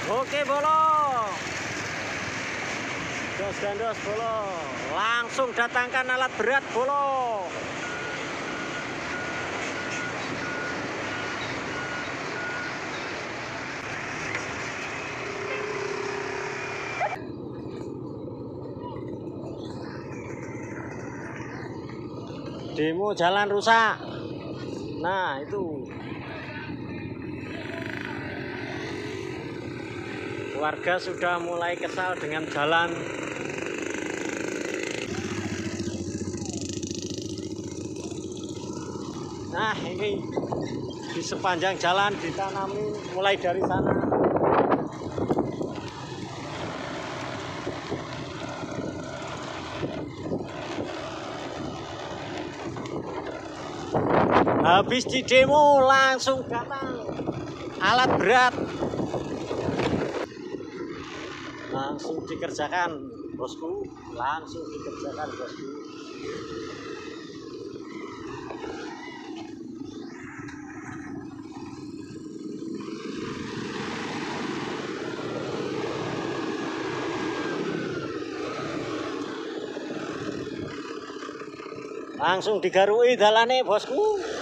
Oke bolo, dos gandos bolo, langsung datangkan alat berat bolo. Demo jalan rusak. Nah itu warga sudah mulai kesal dengan jalan. Nah ini di sepanjang jalan ditanami mulai dari sana. Habis di demo langsung datang alat berat, langsung dikerjakan bosku, langsung dikerjakan bosku. Langsung digarui dalane bosku.